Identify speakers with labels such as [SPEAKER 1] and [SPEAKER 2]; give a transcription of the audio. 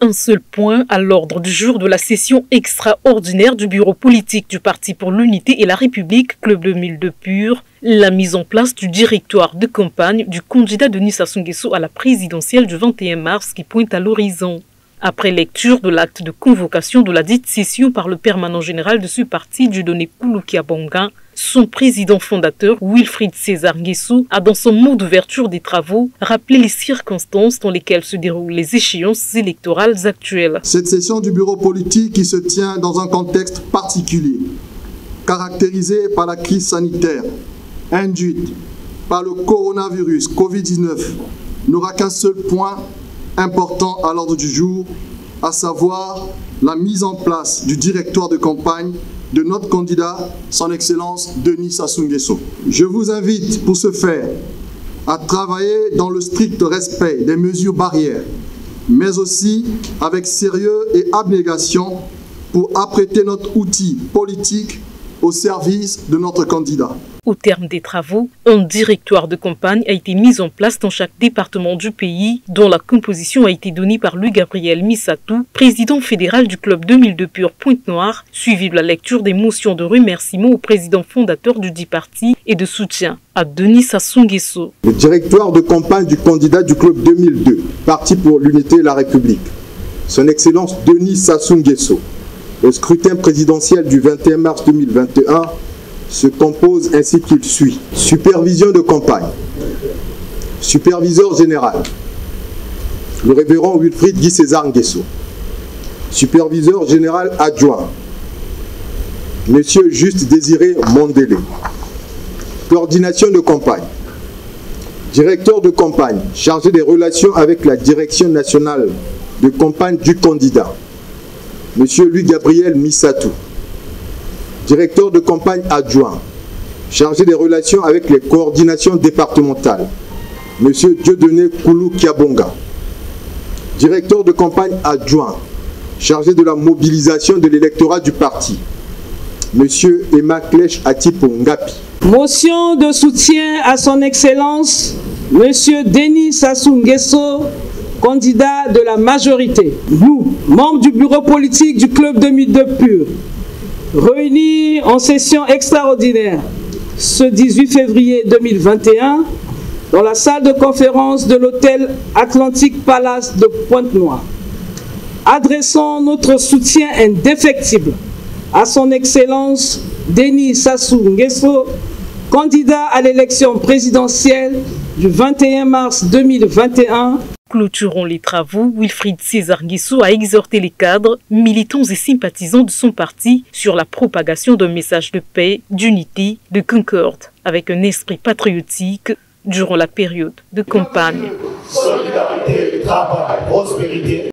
[SPEAKER 1] Un seul point à l'ordre du jour de la session extraordinaire du bureau politique du Parti pour l'Unité et la République, Club 2002 PUR, la mise en place du directoire de campagne du candidat Denis Sassou Nguesso à la présidentielle du 21 mars qui pointe à l'horizon. Après lecture de l'acte de convocation de la dite session par le permanent général de ce parti, Dieudonné Koulou Kiabonga, son président fondateur, Wilfried César Nguesso, a dans son mot d'ouverture des travaux rappelé les circonstances dans lesquelles se déroulent les échéances électorales actuelles.
[SPEAKER 2] Cette session du bureau politique qui se tient dans un contexte particulier, caractérisé par la crise sanitaire induite par le coronavirus Covid-19, n'aura qu'un seul point important à l'ordre du jour, à savoir la mise en place du directoire de campagne de notre candidat, son Excellence Denis Sassou Nguesso. Je vous invite pour ce faire à travailler dans le strict respect des mesures barrières, mais aussi avec sérieux et abnégation pour apprêter notre outil politique au service de notre candidat.
[SPEAKER 1] Au terme des travaux, un directoire de campagne a été mis en place dans chaque département du pays, dont la composition a été donnée par Louis-Gabriel Missatou, président fédéral du Club 2002 PUR Pointe-Noire, suivi de la lecture des motions de remerciement au président fondateur du dit parti et de soutien à Denis Sassou Nguesso.
[SPEAKER 3] Le directoire de campagne du candidat du Club 2002, Parti pour l'Unité et la République, son Excellence Denis Sassou Nguesso, au scrutin présidentiel du 21 mars 2021, se compose ainsi qu'il suit. Supervision de campagne. Superviseur général, le révérend Wilfried Guy César Nguesso. Superviseur général adjoint, Monsieur Juste Désiré Mondélé. Coordination de campagne. Directeur de campagne, chargé des relations avec la direction nationale de campagne du candidat, Monsieur Louis-Gabriel Missatou. Directeur de campagne adjoint, chargé des relations avec les coordinations départementales, M. Dieudonné Koulou Kiabonga. Directeur de campagne adjoint, chargé de la mobilisation de l'électorat du parti, M. Emma Klech Atipo Ngapi.
[SPEAKER 4] Motion de soutien à son Excellence, M. Denis Sassou Nguesso, candidat de la majorité. Nous, membres du bureau politique du Club 2002 PUR, réunis en session extraordinaire ce 18 février 2021 dans la salle de conférence de l'hôtel Atlantic Palace de Pointe-Noire. Adressons notre soutien indéfectible à son Excellence Denis Sassou Nguesso, candidat à l'élection présidentielle du 21 mars 2021.
[SPEAKER 1] Clôturant les travaux, Wilfried César Nguesso a exhorté les cadres, militants et sympathisants de son parti sur la propagation d'un message de paix, d'unité, de concorde, avec un esprit patriotique durant la période de campagne.
[SPEAKER 5] Solidarité, travail, prospérité.